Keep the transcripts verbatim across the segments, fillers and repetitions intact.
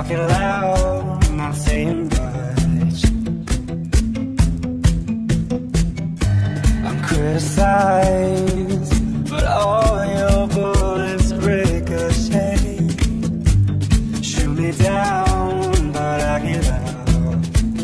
talking loud, not saying much. I'm criticized, but all your bullets ricochet. Shoot me down, but I get up.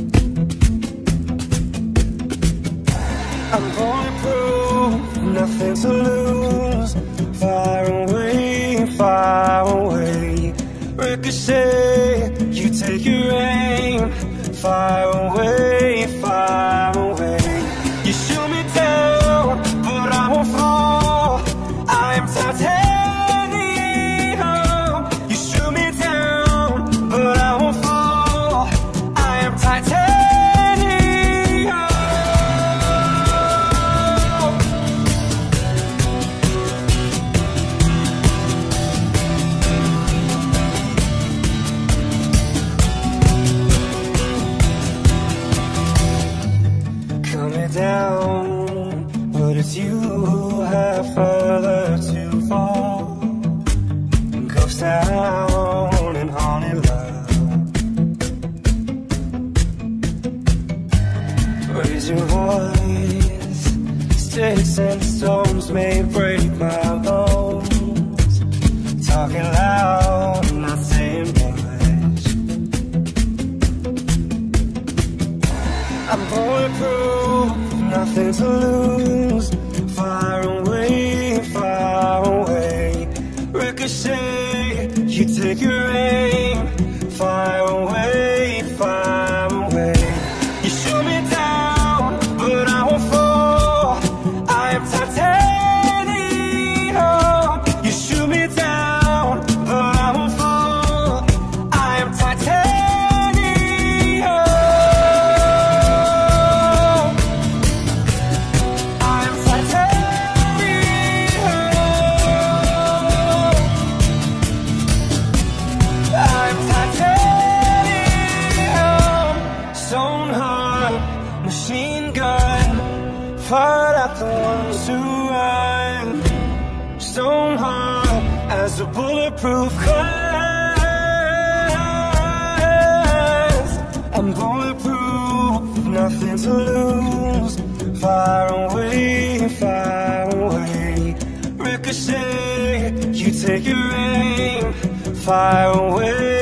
I'm bulletproof, nothing to lose. Far away, far away. Ricochet, you take your aim. Far away, far away. You shoot me down, but I won't fall. I'm titanium. You shoot me down, but I won't fall. I am titanium. Down, but it's you who have further to fall. Ghost town and haunted love. Raise your voice. Sticks and stones may break my bones. Talking loud, not saying much. I'm bulletproof, nothing to lose. Far away, far away. Ricochet, you take your aim. Far away, far away. You shoot me down, but I won't fall. I am titanium. You shoot me down, but I won't fall. I am titanium. Machine gun, fired at the ones who run. Stone hard as a bulletproof glass. I'm bulletproof, nothing to lose. Far away, far away. Ricochet, you take your aim. Far away.